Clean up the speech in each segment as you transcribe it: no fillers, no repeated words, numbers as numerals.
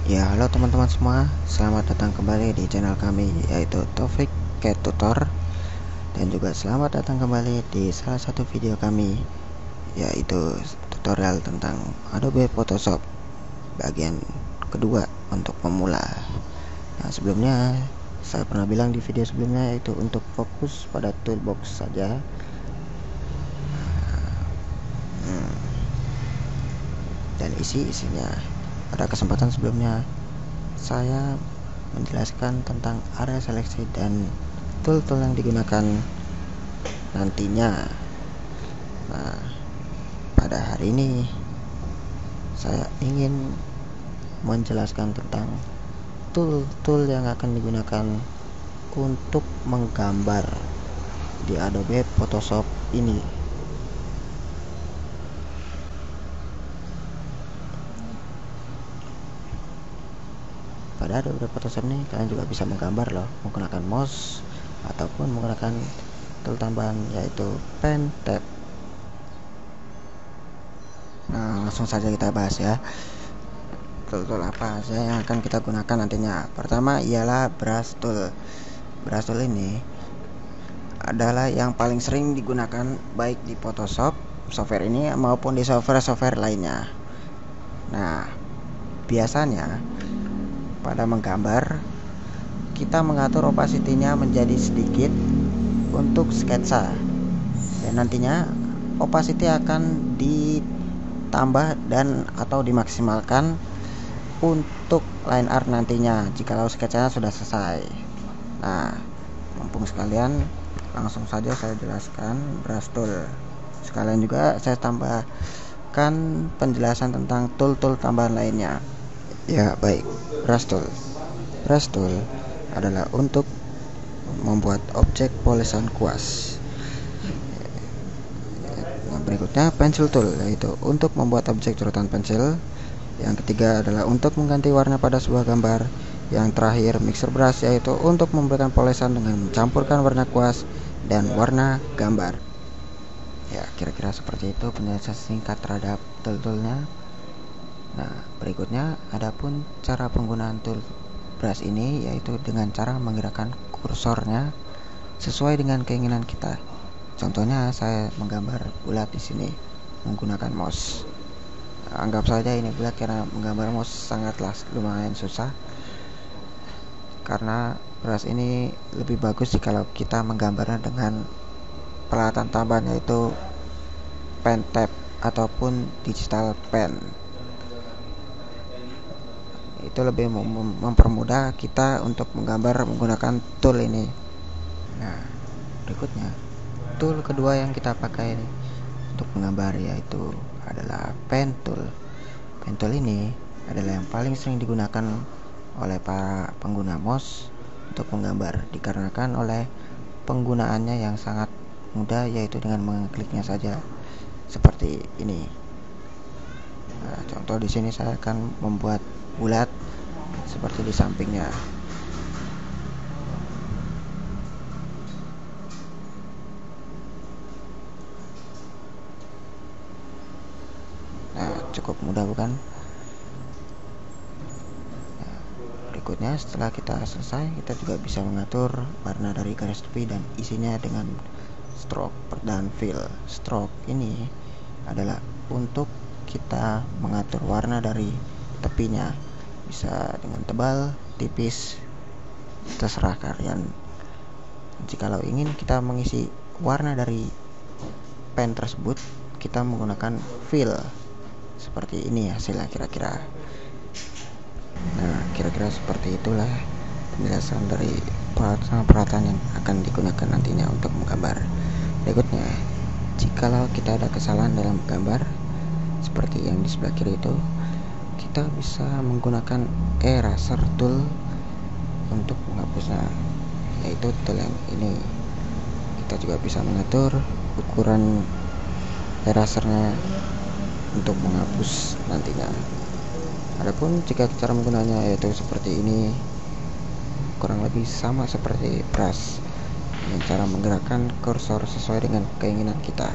Ya, halo teman-teman semua, selamat datang kembali di channel kami yaitu Taufik Cat Tutor. Dan juga selamat datang kembali di salah satu video kami yaitu tutorial tentang Adobe Photoshop bagian kedua untuk pemula. Nah, sebelumnya saya pernah bilang di video sebelumnya yaitu untuk fokus pada toolbox saja. Dan isinya pada kesempatan sebelumnya saya menjelaskan tentang area seleksi dan tool-tool yang digunakan nantinya. Nah, pada hari ini saya ingin menjelaskan tentang tool-tool yang akan digunakan untuk menggambar di Adobe Photoshop ini. Pada Adobe Photoshop ini kalian juga bisa menggambar loh menggunakan mouse ataupun menggunakan tool tambahan yaitu pen tab. Nah, langsung saja kita bahas ya. Tool apa saja yang akan kita gunakan nantinya. Pertama ialah brush tool. Brush tool ini adalah yang paling sering digunakan baik di Photoshop software ini maupun di software-software lainnya. Nah, biasanya pada menggambar kita mengatur opacity-nya menjadi sedikit untuk sketsa, dan nantinya opacity akan ditambah dan atau dimaksimalkan untuk line art nantinya jikalau sketsanya sudah selesai. Nah, mumpung sekalian, langsung saja saya jelaskan brush tool. Sekalian juga saya tambahkan penjelasan tentang tool-tool tambahan lainnya. Ya, baik. Brush tool. Brush tool adalah untuk membuat objek polesan kuas. Berikutnya pencil tool, yaitu untuk membuat objek coretan pensil. Yang ketiga adalah untuk mengganti warna pada sebuah gambar. Yang terakhir mixer brush, yaitu untuk memberikan polesan dengan mencampurkan warna kuas dan warna gambar. Ya, kira-kira seperti itu penjelasan singkat terhadap tool-toolnya. Nah, berikutnya adapun cara penggunaan tool brush ini yaitu dengan cara menggerakkan kursornya sesuai dengan keinginan kita. Contohnya saya menggambar bulat di sini menggunakan mouse. Anggap saja ini bulat karena menggambar mouse sangatlah lumayan susah. Karena brush ini lebih bagus jika kita menggambarnya dengan peralatan tambahan yaitu pen tab ataupun digital pen. Itu lebih mempermudah kita untuk menggambar menggunakan tool ini. Nah, berikutnya tool kedua yang kita pakai untuk menggambar yaitu adalah pen tool. Pen tool ini adalah yang paling sering digunakan oleh para pengguna mouse untuk menggambar, dikarenakan oleh penggunaannya yang sangat mudah, yaitu dengan mengkliknya saja seperti ini. Nah, contoh di sini saya akan membuat bulat seperti di sampingnya. Nah, cukup mudah bukan? Nah, berikutnya setelah kita selesai, kita juga bisa mengatur warna dari garis tepi dan isinya dengan stroke dan fill. Stroke ini adalah untuk kita mengatur warna dari tepinya, bisa dengan tebal, tipis, terserah kalian. Jikalau ingin kita mengisi warna dari pen tersebut, kita menggunakan fill. Seperti ini hasilnya kira-kira. Nah, kira-kira seperti itulah penjelasan dari peralatan yang akan digunakan nantinya untuk menggambar. Berikutnya, jikalau kita ada kesalahan dalam gambar seperti yang di sebelah kiri itu, kita bisa menggunakan eraser tool untuk menghapusnya, yaitu tool yang ini. Kita juga bisa mengatur ukuran erasernya untuk menghapus nantinya. Adapun jika cara menggunanya yaitu seperti ini, kurang lebih sama seperti brush, dengan cara menggerakkan kursor sesuai dengan keinginan kita.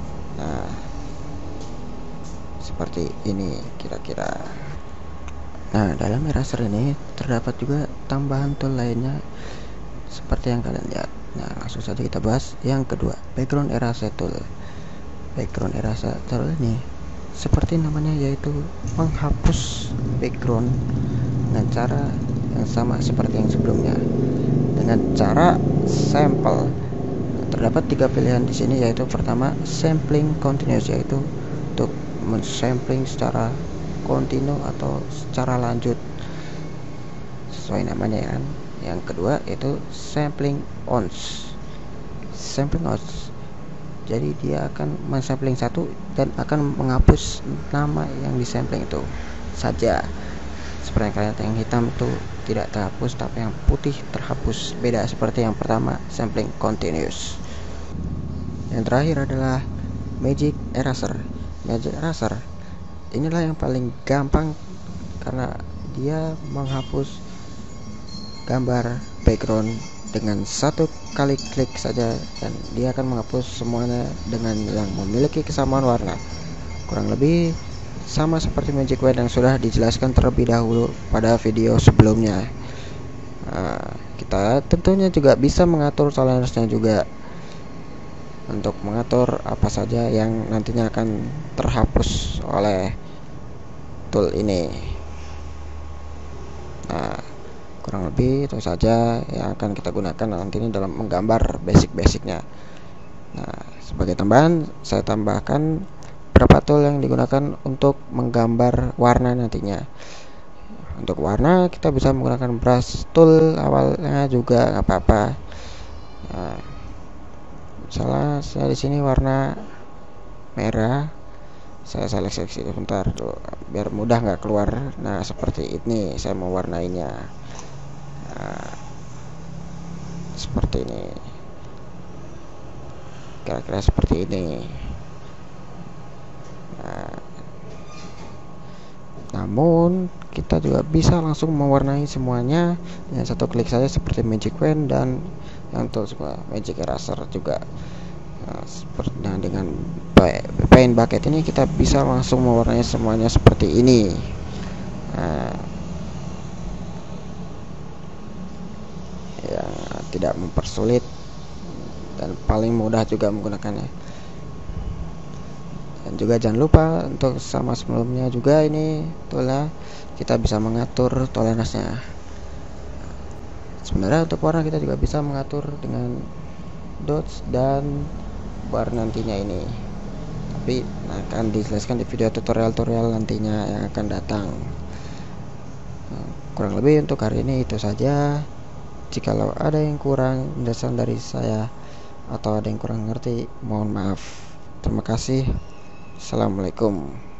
Nah, seperti ini kira-kira. Nah, dalam eraser ini terdapat juga tambahan tool lainnya seperti yang kalian lihat. Nah, langsung saja kita bahas yang kedua, background eraser tool. Background eraser tool ini seperti namanya, yaitu menghapus background dengan cara yang sama seperti yang sebelumnya, dengan cara sampel. Terdapat 3 pilihan di sini, yaitu pertama sampling continuous, yaitu untuk mensampling secara kontinu atau secara lanjut sesuai namanya ya. Yang kedua itu sampling ons. Sampling ons, jadi dia akan mensampling satu dan akan menghapus nama yang disampling itu saja. Seperti yang kalian lihat, yang hitam itu tidak terhapus, tapi yang putih terhapus. Beda seperti yang pertama, sampling continuous. Yang terakhir adalah magic eraser. Magic eraser inilah yang paling gampang karena dia menghapus gambar background dengan satu kali klik saja, dan dia akan menghapus semuanya dengan yang memiliki kesamaan warna. Kurang lebih sama seperti Magic Wand yang sudah dijelaskan terlebih dahulu pada video sebelumnya. Kita tentunya juga bisa mengatur toleransinya juga, untuk mengatur apa saja yang nantinya akan terhapus oleh tool ini. Nah, kurang lebih itu saja yang akan kita gunakan nantinya dalam menggambar basic-basicnya. Nah, sebagai tambahan saya tambahkan beberapa tool yang digunakan untuk menggambar warna nantinya. Untuk warna kita bisa menggunakan brush tool awalnya juga nggak apa-apa. Nah, misalnya saya di sini warna merah, saya seleksi sebentar tuh biar mudah nggak keluar. Nah, seperti ini saya mau warnainya. Nah, seperti ini, kira-kira seperti ini. Nah, namun kita juga bisa langsung mewarnai semuanya dengan satu klik saja seperti Magic Wand dan yang tool semua Magic Eraser juga. Nah, dengan Paint Bucket ini kita bisa langsung mewarnai semuanya seperti ini. Nah, yang tidak mempersulit dan paling mudah juga menggunakannya. Dan juga jangan lupa untuk sama sebelumnya juga ini toolnya kita bisa mengatur toleransinya. Sebenarnya untuk warna kita juga bisa mengatur dengan dots dan bar nantinya ini, tapi akan dijelaskan di video tutorial nantinya yang akan datang. Kurang lebih untuk hari ini itu saja. Jikalau ada yang kurang penjelasan dari saya atau ada yang kurang ngerti, mohon maaf. Terima kasih. Assalamualaikum.